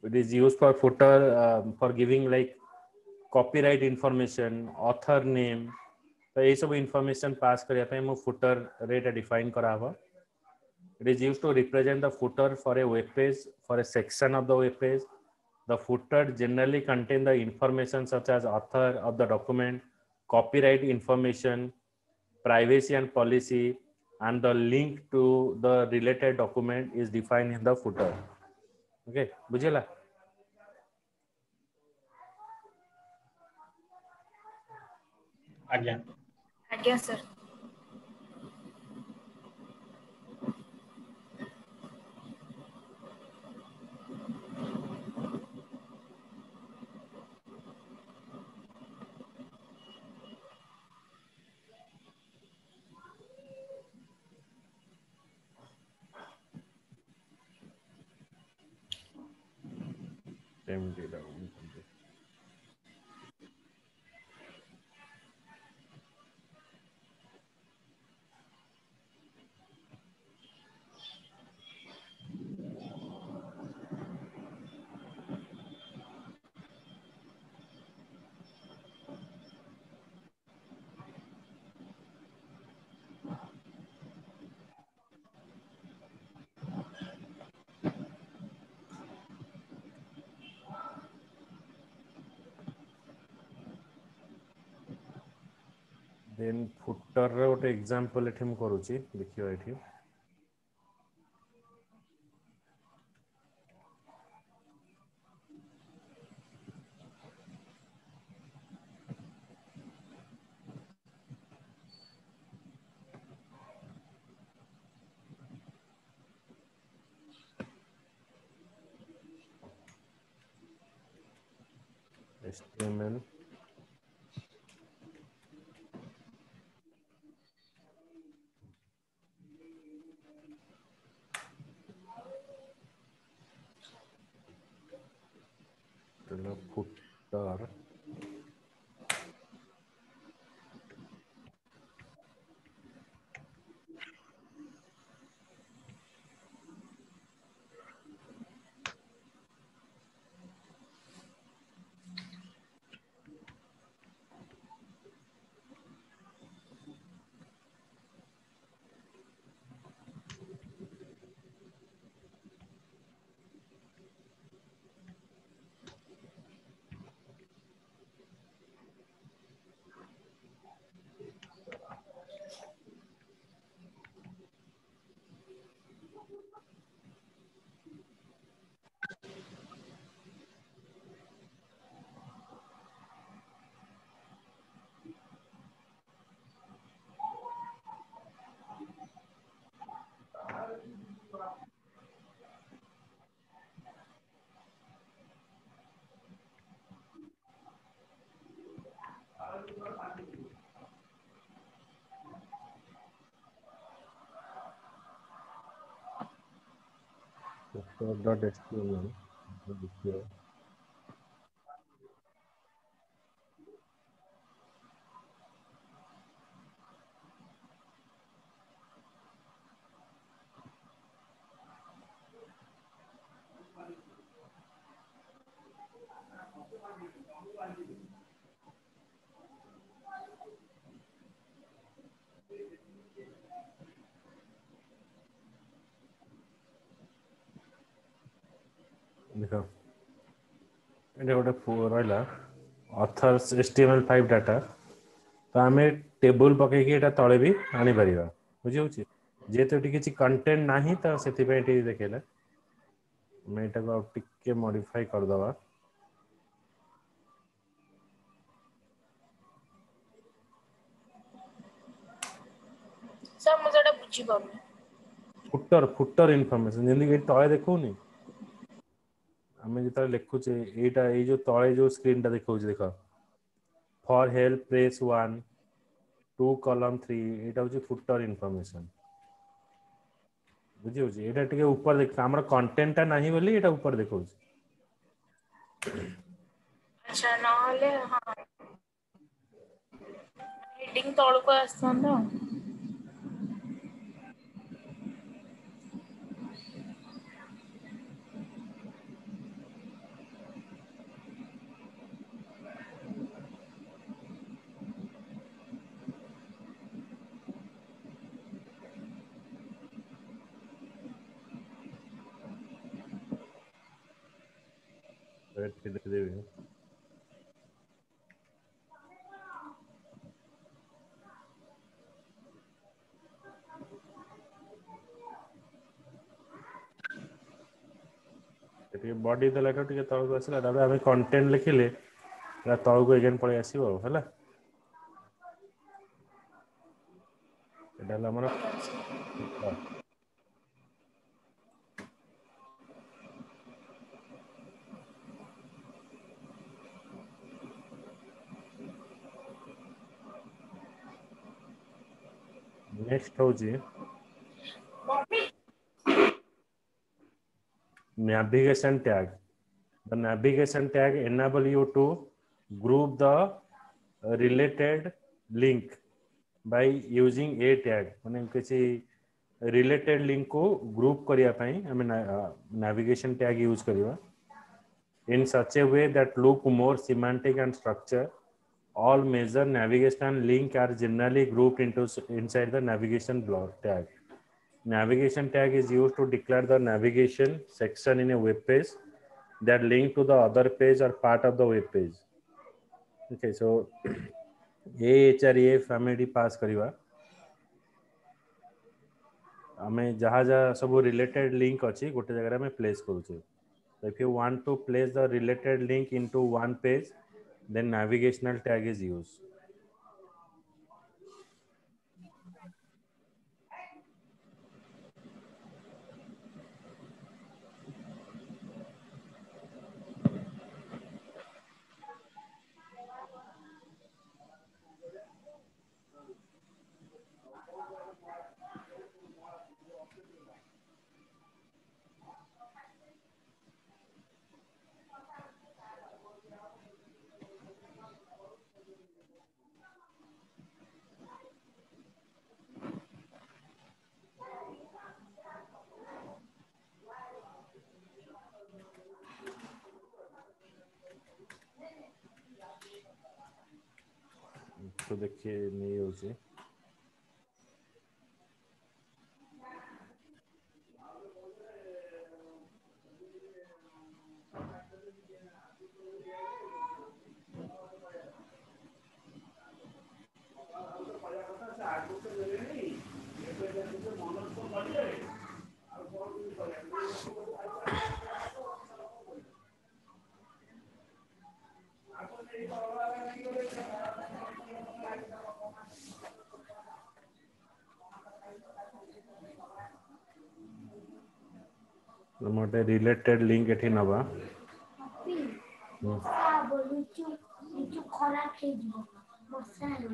It is used for footer for giving like copyright information, author name. तो ये सब information pass करिया पे मो footer rate define करा हुआ. It is used to represent the footer for a web page, for a section of the web page. The footer generally contain the information such as author of the document, copyright information, privacy and policy, and the link to the related document is defined in the footer. Okay, बुझेला? आज्ञा आज्ञा sir. Then footer रे गोटे example एठी हम करूची देखियो एठी. HTML footer footer.html देखियो. देखो एटा गोटे रहा authors HTML5 डाटा तो आम टेबुल पकईकि एटा तले भी आनी परिबा बुझी होची जेते एटी किछि कंटेंट नाही त सेति पे एटी देखेला मैं एटा को टिके मॉडिफाई कर दवा सर मुझे बुझी पाऊँ. फुटर इनफॉरमेशन जेंदी तले देखौनी आमे जेता लिखुचे एटा ए जो तले जो स्क्रीन टा देखौची देख फॉर हेल्प प्रेस 1 2 कॉलम 3 एटा होची फुटर इनफॉरमेशन बुझी होची एटा टिके ऊपर देख हमर कंटेंट टा नाही बोली एटा ऊपर देखौची. अच्छा नहले हाँ हेडिंग तौल को आसंदा. ଏଠି ଦେଖିଦେବି। ଟିକେ ବଡି ଦେଲାଠୁ ଟିକେ ତଳକୁ ଆସିଲା, ତାପରେ ଆମେ କଣ୍ଟେଣ୍ଟ ଲେଖିଲେ ତଳକୁ ଏଗେନ୍ ପଳେଇ ଆସିବ ଆଉ ହେଲା। ଏଟା ହେଲା ଆମର ନେକ୍ସଟ ହଉଛି navigation tag. The navigation tag enable you to group the related link by using a tag. माने किसी related link को group करिया पाई हमें navigation tag use करिवा in such a way that look more semantic and structure. All major navigation link are generally grouped into inside the navigation block tag. Navigation tag is used to declare the navigation section in a web page that link to the other page or part of the web page. Okay, so AHRA family pass करिवा हमें जहाँ जहाँ सब related link अच्छी गोटे जगह में place करूँचे. So if you want to place the related link into one page, then navigational tag is used. तो देखिए नहीं होची मोटे रिलेटेड लिंक एठी नबा खराब हे जीवो वर्षा हेलो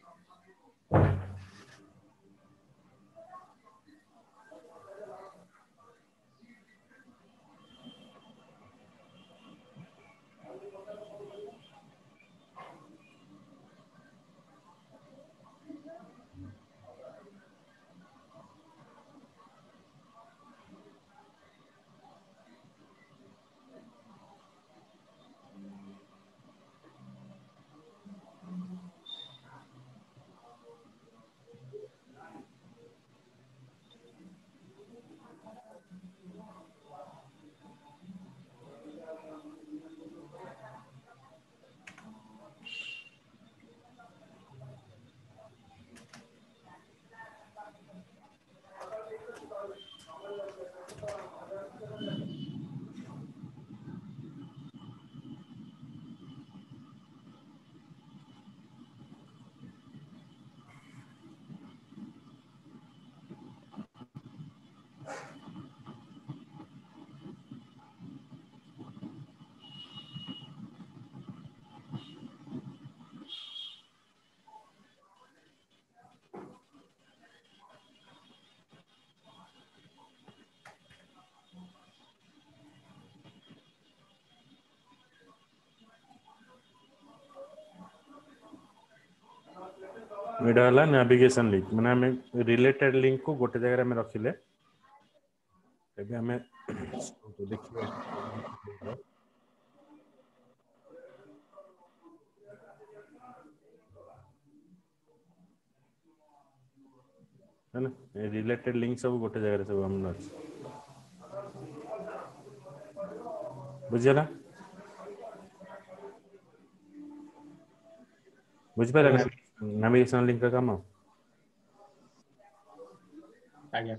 एटा हला नेविगेशन लिंक माने हमें रिलेटेड लिंक को गोटे जगह में रखिले एबे हमें तो देखिए है ना रिलेटेड लिंक सब गोटे जगह सब हम बुझिला बुझ पारे नेविगेशन लिंक का काम आज्ञा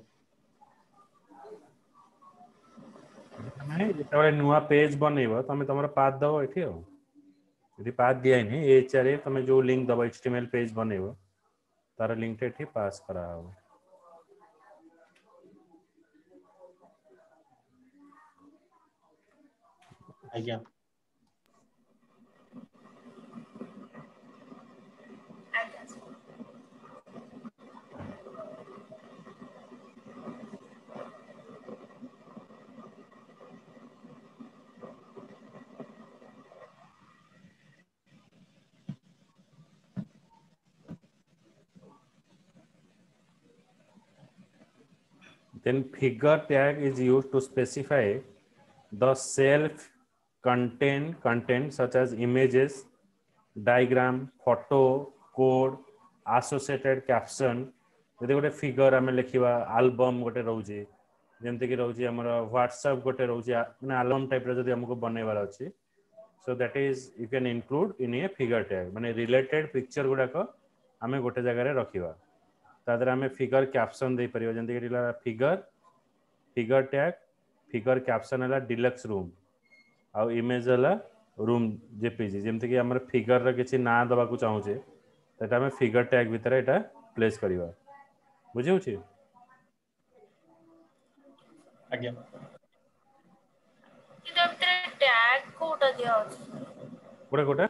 तमें जेतबे नुआ पेज बनैबो तमे तमर पाथ दबो एठी हो यदि पाथ दिया नहीं एचआरए तमे जो लिंक दबो एचटीएमएल पेज बनैबो तार लिंक एठी पास करा हो आज्ञा ଆଜ୍ଞା sir. then figure tag is used to specify the self content such as images diagram photo code associated caption जदि गोटे फिगर आम लिखा आल्बम गोटे रोचे जमती कि रोचे आम व्हाट्सएप गोटे रोचे मैंने आल्बम टाइप जब आमको बनइबार अच्छी so that is you can include in a figure tag माने रिलेटेड पिक्चर गुड़ाक आम गोटे जगह रखा तादर आम फिगर कैप्शन दे परियो जंती कि figure figure tag figure caption है डिलक्स रूम आउ इमेज है रूम जेपीजी जमती कि आम फिगर रा किसी ना दबा को चाहूचे तो आम फिगर टैग भितर एटा प्लेस करवा बुझे आज्ञा କିନ୍ତୁ ଏଥିରେ ଟ୍ୟାଗ କୋଉଟା ଦିଆହଉଛି? गोटे गोटे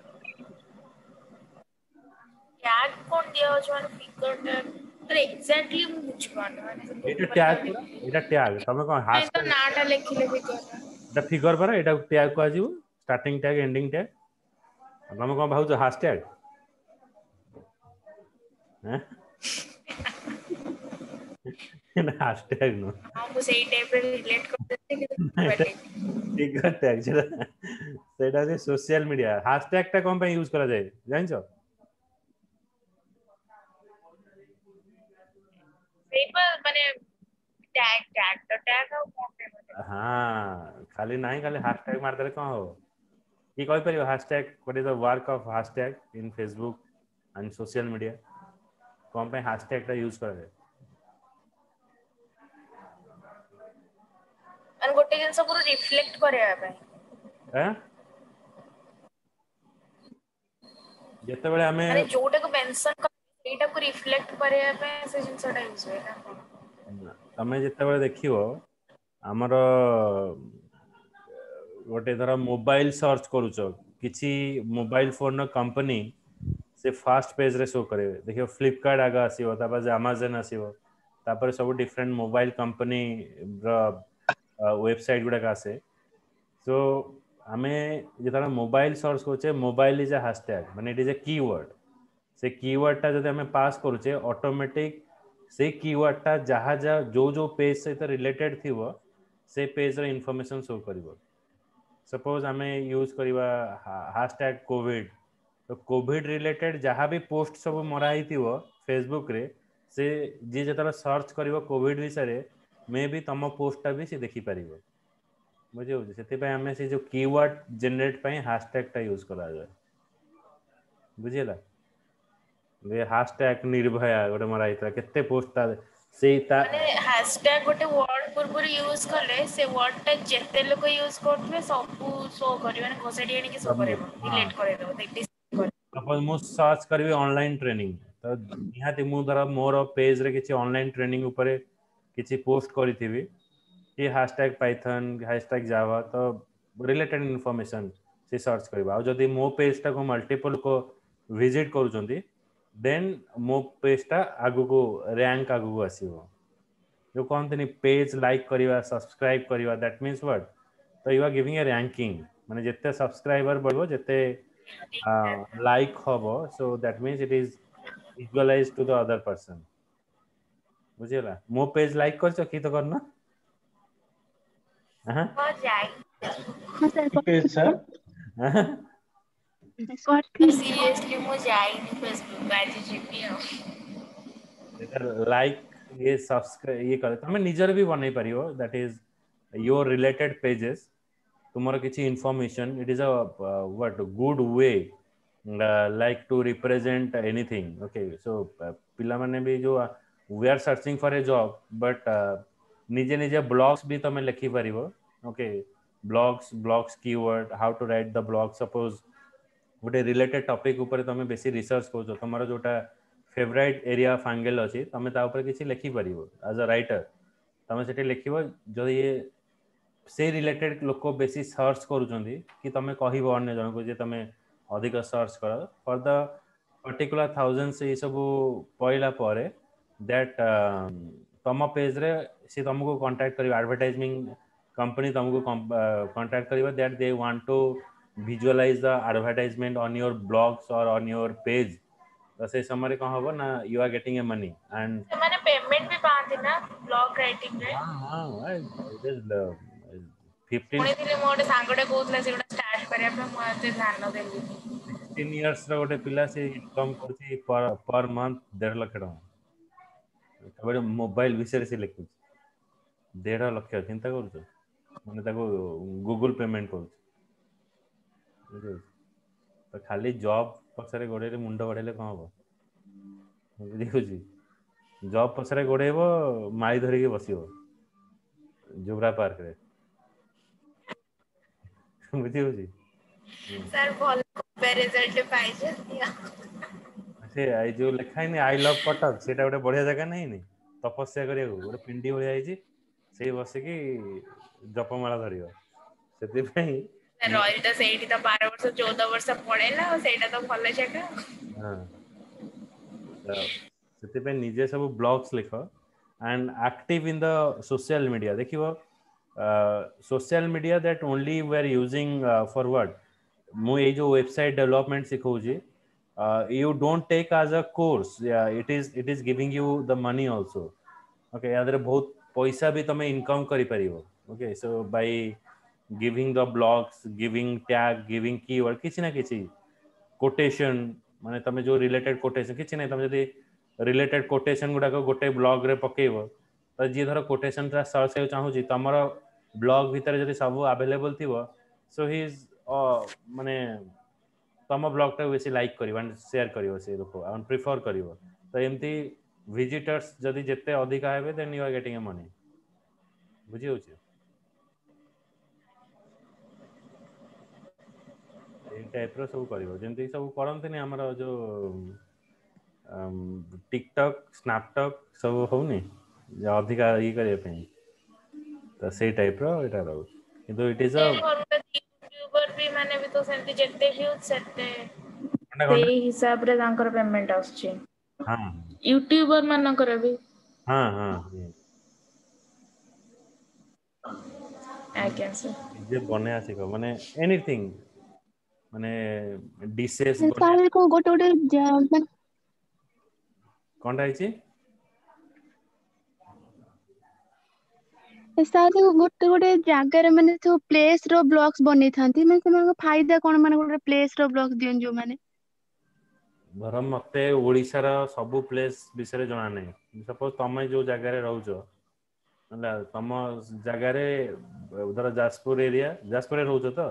ଟ୍ୟାଗ କଣ ଦିଆହଉଛି ମାନେ ଫିଗର ଟ୍ୟାଗ ଆରେ ଏକ୍ସାକ୍ଟଲି ମୁଁ ବୁଝିପାରୁନି ମାନେ एटा टैग एटा टैग तमे कोन ନାଇଁ ତ हैशटैग ନାଁଟା ଲେଖିଲେ ଫିଗର एटा फिगर पर एटा टैग को आजिवो स्टार्टिंग टैग एंडिंग टैग तमे कोन भाउछ हैशटैग हैं ना हैशटैग नो ହଁ ମୁଁ ସେଇ ଟାଇପରେ ରିଲେଟ୍ କରିଦେଲି କିନ୍ତୁ ବୁଝିପାରିଲିନି। फिगर टैग सेटा से सोशल मीडिया हैशटैग टा कोन पे यूज करा जाए जानछो ସେଇପା ମାନେ ଟ୍ୟାଗ ଆଉ କଣ ପାଇଁ ବୋଧେ हाँ खाली नहीं खाली हैशटैग मार देले कौन हो की कहि परियो hashtag what is the work of hashtag in Facebook and social media कौन पे हैशटैग टा यूज करे ମାନେ ଗୋଟେ ଜିନିଷକୁ ରିଫ୍ଲେକ୍ଟ କରିବା ପାଇଁ हैं ଯେତେ ବେଲେ ଆମେ ମାନେ ଯୋଉଟାକୁ ମେନସନ କରି ସେଇଟାକୁ ରିଫ୍ଲେକ୍ଟ କରିବା ପାଇଁ ସେ ଜିନିଷଟା ୟୁଜ ହୁଏ ନା କଣ? ତମେ ଯେତେବେଳେ ଦେଖିବ ଆମର गोटे धर मोबाइल सर्च करूच किसी मोबाइल फोन कंपनी से फर्स्ट पेज रे शो करे देखियो फ्लिपकार्ट आगे आसीबो तापर अमेज़न आसीबो तापर सब डिफरेंट मोबाइल कंपनी रो वेबसाइट गुडा आसे सो आमे जेता मोबाइल सर्च करछे मोबाइल इज अ हैशटैग माने इट इज अ कीवर्ड से कीवर्ड टा जदि हमें पास करूचे ऑटोमेटिक से कीवर्ड टा जहाँ जहाँ जो जो पेज सहित रिलेटेड थिवो से पेज रे इंफॉर्मेशन शो करिवो सपोज आम यूज करवा हैशटैग कोविड तो कोविड रिलेटेड जहाँ भी पोस्ट सब मराई फेसबुक रे से जी जो सर्च कर कोविड विषय मे भी तुम पोस्टा भी सी देखिपर बुझे से आम से जो कीवर्ड जनरेट हैशटैग टा यूज करा जाए बुझेला हैशटैग निर्भया गोटे मराई केते पोस्ट से ମାନେ ହାଶଟ୍ୟାଗ ଗୋଟେ ୱାର୍ଡ ପୂର୍ବରୁ ୟୁଜ कले से वर्ड टा जेते लोग यूज करथबे सब शो करिवे माने घोषाडी आनी शो करेबो डिलीट करेदो सपोज मु सर्च करी ऑनलाइन ट्रेनिंग तो निहाती मु धर मोर पेज रे किछि ऑनलाइन ट्रेनिंग ऊपर किछि पोस्ट करिथिबी कि हैशटैग पाइथन हैशटैग जावा तो रिलेटेड इन्फॉर्मेशन से सर्च करबा आ जदी मो पेज टा को मल्टीपल को विजिट करूचंती देन मो पेज टा आगु को रैंक आगु को आसीबो जो कहते पेज लाइक करवा सब्सक्राइब करवा that means what to you are giving a ranking माने जिते सब्सक्राइबर बढ़ो जिते लाइक हम so that means it is visualize to the other person बुझेला मो पेज लाइक कर कि तो करना हो जाई पेज सर सीरियसली मु जाईनी फेसबुक आज जीपी लाइक ये सब्सक्राइब ये कर तुम निजर भी बनै परियो that is your related pages तुमर किछि information it is a what good way like to represent anything. Okay, so पिला माने भी जो we are searching for a job, but निजे निजे blogs भी तमे लिखी परिबो. Okay, blogs keyword, how to write the blog. Suppose गोटे रिलेटेड टॉपिक ऊपर तमे बेसी रिसर्च करो, तमरो जोटा फेवरेट एरिया ऑफ एंगल अछि तमे ता ऊपर किछि लिखि परिबो एज अ राइटर. तमे सेठी लिखिबो जो ये से रिलेटेड लोक बेसी सर्च करूछंदी कि तमे कहिबो अन्य जन को जे तमे अधिक सर्च कर फॉर द पर्टिकुलर थाउजेंड्स ये सब पइला पारे दैट तम पेज रे सी तुमको कांटेक्ट करियो, एडवर्टाइजिंग कंपनी तुमको कांटेक्ट करियो that they want to visualize the advertisement on your blogs और ऑन योर पेज. तो से समय कौन हम ना you are getting a money and मैंने पेमेंट भी पाती ना ब्लॉग राइटिंग रे. हां इट इज 15 पुणे थिले मोटे सांगडे कहउतला से गोटा स्टार्ट करिया पे मते ध्यान देली. 16 इयर्स रो गोटे पिला से इनकम करछि पर मंथ 1.5 लाख टका. तबे मोबाइल विषय से लिखु 1.5 लाख चिंता करू माने ताको गूगल पेमेंट करू. तो खाली जॉब पछरे गोड़े मुंड बढ़ेले कौन हम बुझी जॉब पछरे गोड़ेब माई धरिकी बसब जुब्रा पार्क रे बुझी सर भल रिजल्ट पाइ जतिया से आई जो लिखा है आई लव कटक सेटा गोटे बढ़िया जगह नहीं तपस्या करिया गोटे पिंडी भलिया आइछि से बसिकी जपमाला धरियो सेति रॉयल तो सेठी तो 12 वर्ष 14 वर्ष पढ़ेला और सेटा तो भले जगह. हां सेति निजे सब ब्लॉग्स लिख and active in the social media. देखिबो social media that only we are using for what मु ए जो वेबसाइट डेवलपमेंट सिखौजी you don't take as a course. Yeah, it is giving you the money also. Okay, यादरे बहुत पैसा भी तमे इनकम करि परिबो. Okay, so by giving the blogs, giving tag, giving keyword किछि ना किछि कोटेशन माने तमे जो रिलेटेड कोटेशन किछि नै तमे जदी रिलेटेड कोटेशन गुडा को गोटे ब्लॉग रे पकेइबो तो जे धर कोटेशन रा सर्च कर चाहू जी तमरो ब्लॉग भीतर जदी सब अवेलेबल थिबो सो ही इज माने तम ब्लॉग टा बेसी लाइक करिवो एंड शेयर करिवो से लोक एंड प्रेफर करिवो. तो एमती विजिटर्स जदी जत्ते अधिक हेबे then you are getting a money. बुझी होछि ए टाइप रो सब करिवो जेंति सब करंतनी हमर जो टिकटॉक स्नैपटॉक सब होउनी जे अधिक ई करे पे तो से टाइप रो एटा रहउ किंतु इट इज अ यूट्यूबर भी माने भी तो सेंती जत्ते व्यूज सेते कोना सेही हिसाब रे तांकर पेमेंट आछी. हां यूट्यूबर मानकर भी हां आज्ञा सर जे बने आसिको माने एनीथिंग माने डिशेस सारे को गोटे गोटे कोनटा आइछि सारे गोटे गोटे जगार माने जो प्लेस रो ब्लॉग्स बनै थांती माने सेमान फायदा कोन माने गोटे प्लेस रो ब्लॉग्स दियन जो माने धर मते ओडिसा रा सब प्लेस विषय जाना नै. सपोज तमे जो जगह रे रहउछो होला तम जगह रे उधर जाजपुर एरिया जाजपुर रे रहउछो तो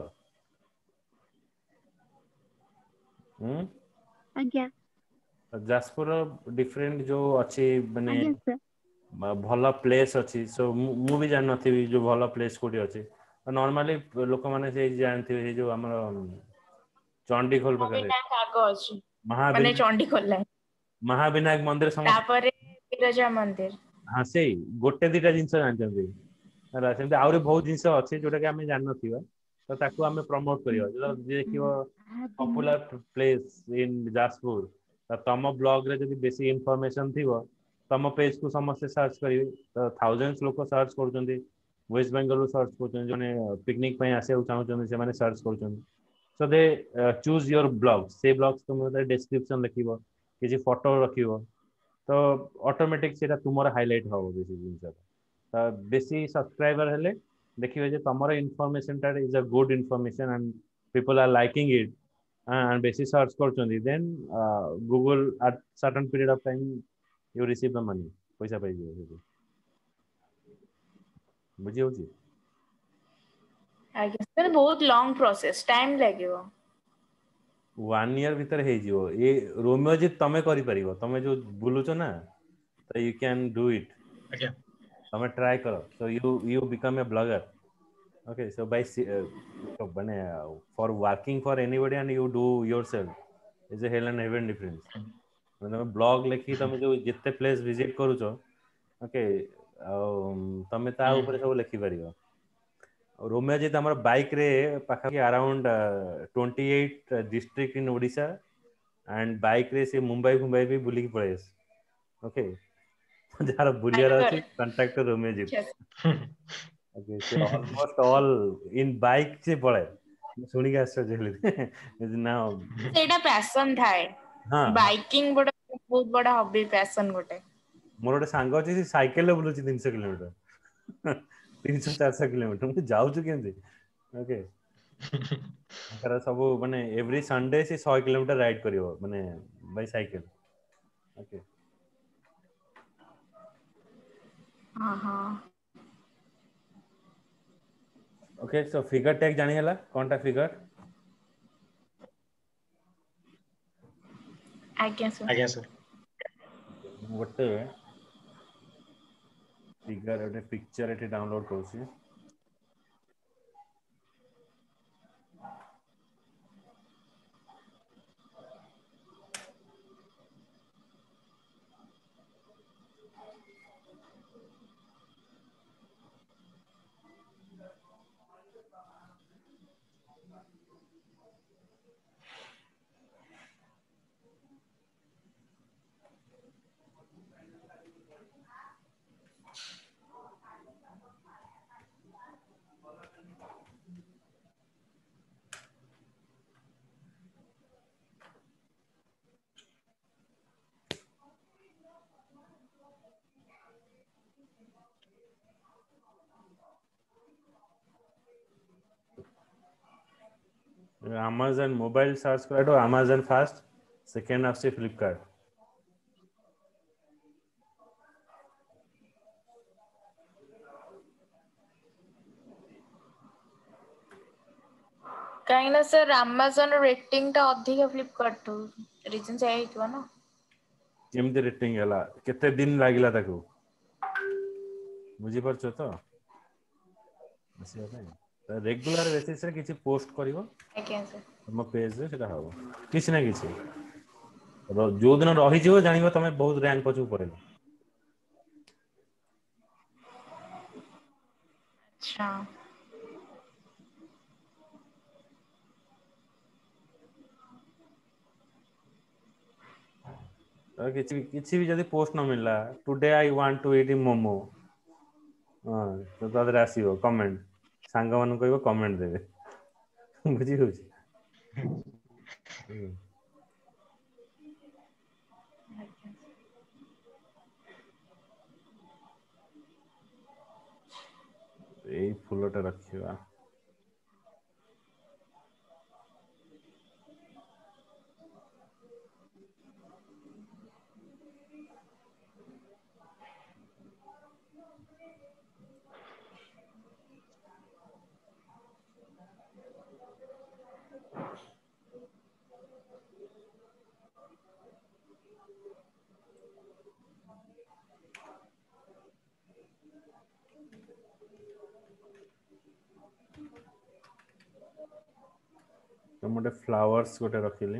आज्ञा जाजपुर डिफरेंट जो अच्छी माने आज्ञा सर भल प्लेस अच्छी सो मु भी जान नथि जो भल प्लेस कोठी अछि. नॉर्मली लोक माने से जानथि जो हमर चंडीखोल पकरे आगो अछि माने महाविनायक चंडीखोल ला महाविनायक मंदिर समस्त तापरे विरजा मंदिर. हां से गोटे दिटा जिंस जानथि हला सेमते आउरी बहुत जिंस अछि जोटा कि हमें जान नथिबा तो ताकू हमें प्रमोट करियो जो देखियो पॉपुलर प्लेस इन जाजपुर तो तम ब्लॉग रे जदी बेसी इंफॉर्मेशन थिबो तम पेज को समस्त सर्च करिवे तो थाउजेंड्स लोक सर्च करछन्ती. वेस्ट बेंगल रो सर्च करछन्ती जने पिकनिक पय आसे चाहछन्ती से माने सर्च करछन्ती. So they choose your blog से ब्लॉग्स तुम डिस्क्रिप्शन लिखिबो किछि फोटो रखिबो तो ऑटोमेटिक सेटा तुमर हाईलाइट हो बेसी जिंस तो बेसी सब्सक्राइबर हेले देखिबे जे तमरो इन्फॉर्मेशन टा is a good information and people are liking it and बेसी सर्च करछन्ती then Google at certain period of time you receive the money पैसा पाइ दियो बुझी होची आज्ञा सर बहुत लॉन्ग प्रोसेस टाइम लागेबो. 1 ईयर भीतर हे जिवो ये रोमियो जी तमे करि परिबो तमे जो बुलुचो ना तो यू कैन डू इट ଆଜ୍ଞା तमे ट्राई करो so you become a blogger okay so by माने for working for anybody and you do yourself is a hell and heaven difference तमे ब्लॉग लिखि तमे जो जिते प्लेस विजिट करूचो ओके तमे ता ऊपर सब लिखि परिबो रोमियो जी तमर बाइक रे पाखा around 28 district in Odisha and bike रे से मुंबई भी बुली की पळेस ओके जार बुलियर अछि कांटेक्ट रोमियो जी ओके से ऑलमोस्ट ऑल इन बाइक से पळे सुनी के आश्चर्य हेली ना ସେଇଟା ପ୍ୟାସନ ଥାଏ हां ବାଇକିଂ ଗୋଟେ ବହୁତ ବଡ ହବି ପ୍ୟାସନ ଗୋଟେ मोर गोटे सांग अछि से साइकिल बुलुची 300 किलोमीटर 300 400 किलोमीटर मु जाउछु केंति ओके तार सब माने एवरी संडे से 100 किलोमीटर राइड करियो माने बाय साइकिल ओके ହଁ ହଁ ओके सो फिगर टैग जानी हला कोनटा फिगर ଆଜ୍ଞା ସାର୍ ଆଜ୍ଞା ସାର୍ गोटे फिगर गोटे पिक्चर एठी डाउनलोड करूची Amazon मोबाइल सर्च करो Amazon फास्ट सेकंड आसे फ्लिपकार्ट କାହିଁକି ନା ସାର୍ ଆମାଜନ ରେଟିଂ ଟା ଅଧିକ फ्लिपकार्ट ଠୁ ରିଜନ ସେଇଆ ହେଇଥିବ ନା केमती रेटिंग हला केते दिन लागिला ताको बुझी परछो तो आसिया पे रेगुलर बेसिस रे किछि पोस्ट करिवो ଆଜ୍ଞା ସାର୍ तम पेज रे सेटा हबो किछि ना किछि जो दिन रही जिवो जानिबो तमे बहुत रैंक पछु परेलो अच्छा किछि भी जदी पोस्ट न मिलला today I want to eat momo हां तो तादरे आसीबो कमेंट सांग मान कहबो कमेंट देबे बुझी होउची एई फुलटा रखिबा तो मोटे फ्लावर्स गोटे रखिली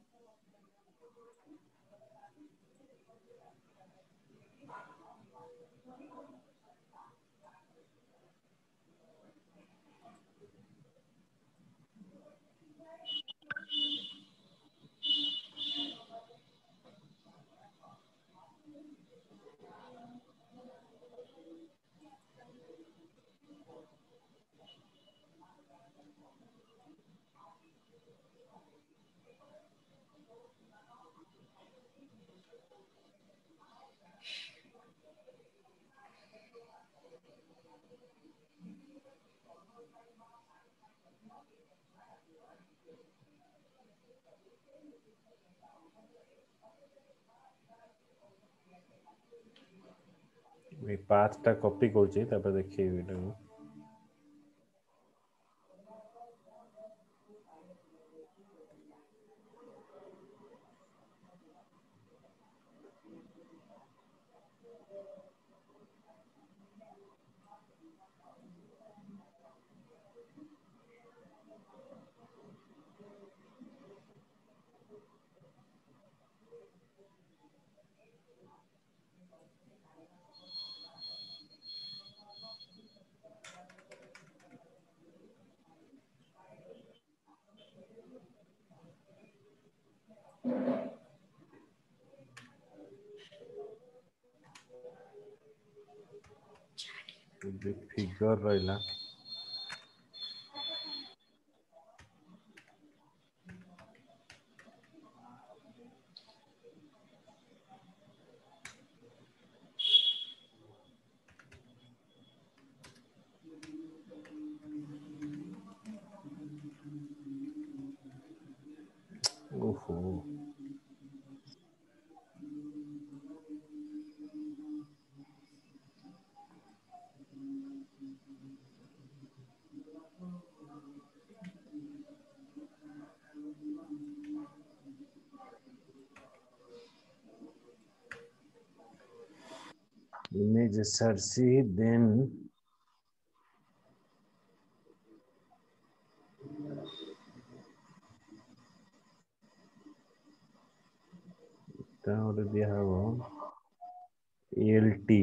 ए पाथ टा कॉपी करछि तापर देखिए वीडियो फिगर रहा ओहो image src then ଗୋଟେ ଦିଆ ହବ ALT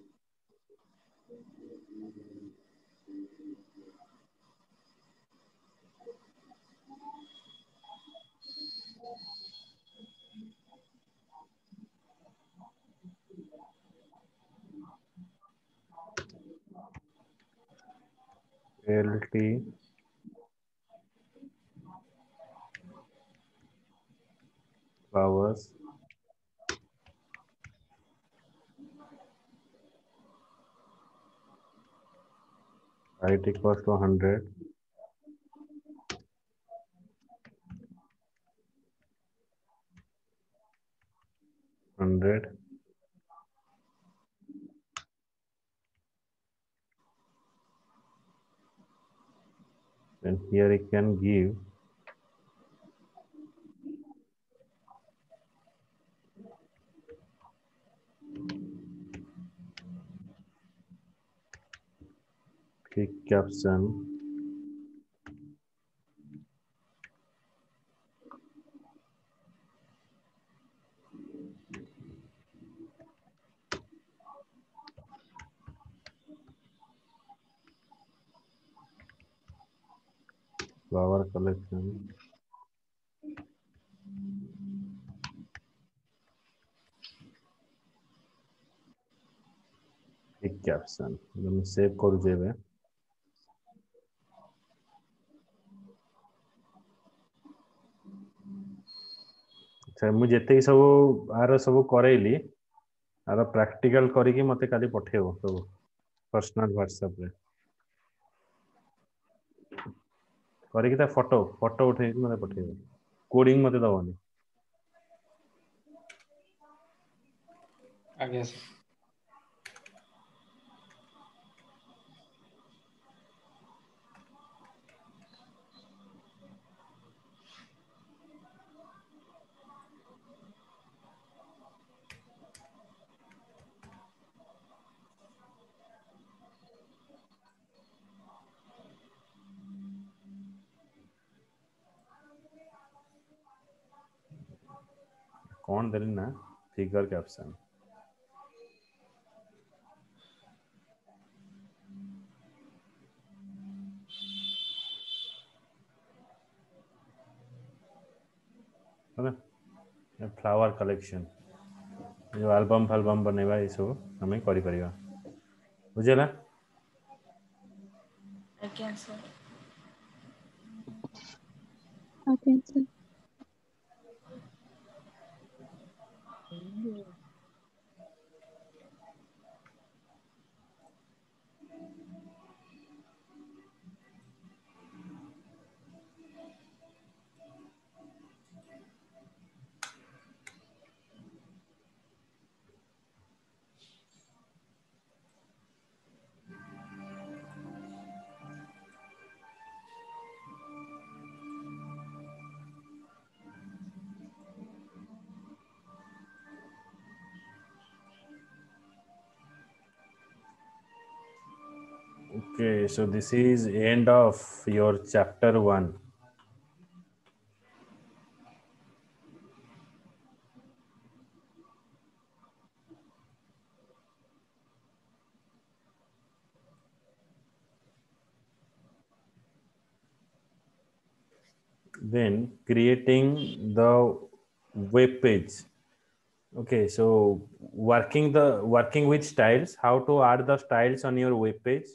ALT flowers height equals to 100 100 and here it can give click caption flower collection click caption मैं सेव करू जेबे अच्छा मुझे जेते सब आर सब करैली आर प्रैक्टिकल करी कि मते काली पठेबो सब पर्सनल व्हाट्सएप रे करी कि ता फोटो फोटो उठे कि मते पठेबो कोडिंग मते दबनी आगे सर कौन देली ना फिगर कैप्शन है ना फ्लावर कलेक्शन जो एल्बम फैल्बम बनेबा ये सब हमें करि परिबा बुझेला ଆଜ୍ଞା ସାର୍ ଆଜ୍ଞା sir. Okay, so this is end of your chapter 1. Then creating the web page. Okay, so working with styles, how to add the styles on your web page.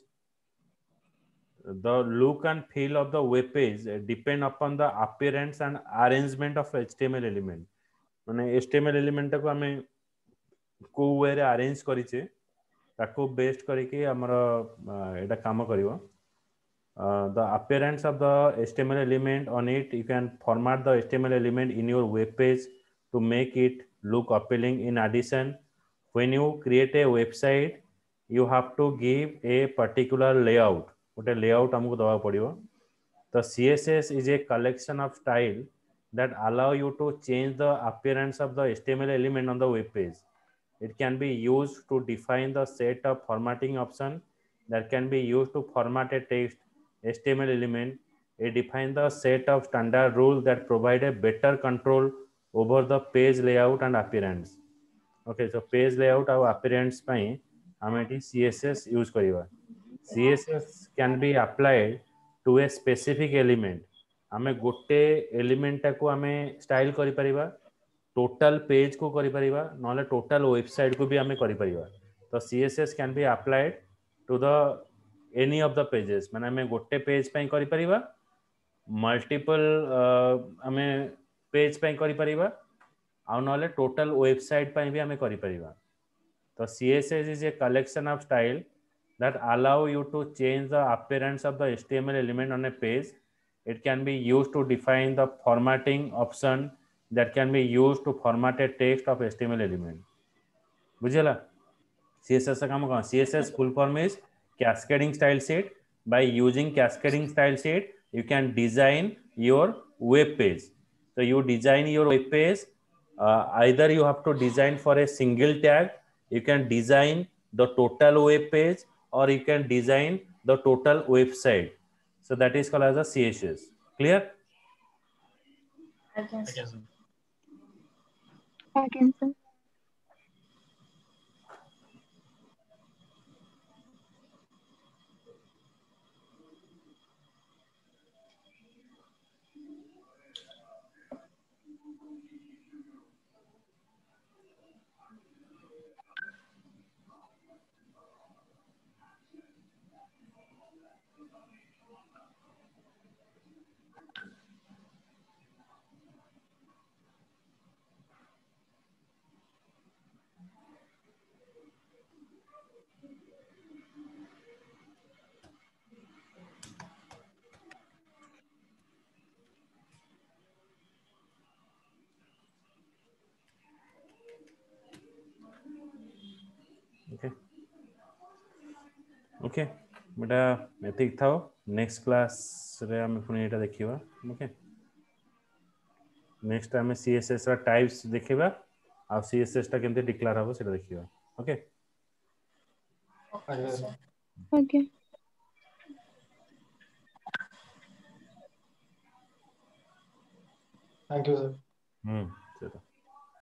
The look and feel of the web page depend upon the appearance and arrangement of HTML element. माने HTML element को हमें को वे रे arrange करिचे ताको based करके हमर एटा काम करिवो. The appearance of the HTML element on it, you can format the HTML element in your web page to make it look appealing. In addition, when you create a website, you have to give a particular layout. What a layout हमको दवा पड़ियो. The CSS is a collection of style that allow you to change the appearance of the HTML element on the web page. It can be used to define the set of formatting options that can be used to format a text HTML element. It defines the set of standard rules that provide a better control over the page layout and appearance. Okay, so page layout और appearance ପାଇଁ ଆମେ एटी CSS use करिवा. CSS can be applied to a specific element. आमे गोटे element टाको आमे style करि परिबा, टोटल पेज को करि परिबा, नले टोटल वेबसाइट को भी आमे करि परिबा. तो CSS can be applied to the any of the pages. माने आमे गोटे पेज पई करि परिबा, मल्टीपल आमे पेज पई करि परिबा, आ नले टोटल वेबसाइट पई भी आमे करि परिबा. तो CSS is a collection of style that allow you to change the appearance of the HTML element on a page. It can be used to define the formatting option that can be used to format a text of HTML element. बुझेला? CSS का काम कौन? CSS full form is cascading style sheet. By using cascading style sheet, you can design your web page. So you design your web page. Either you have to design for a single tag. You can design the total web page, or you can design the total website. So that is called as a CSS. Clear? ଆଜ୍ଞା ଆଜ୍ଞା sir. sir. ଆଜ୍ଞା sir. Okay. Okay. बेटा एतिक थाओ. Next class रे हम पुणी एटा देखिबा. Okay. Next time CSS रा टाइप्स देखिबा. आ CSS टा केमते डिक्लेयर हबो सेटा देखिबा. ओके. Okay sir. ଆଜ୍ଞା. Thank you, sir. सेटा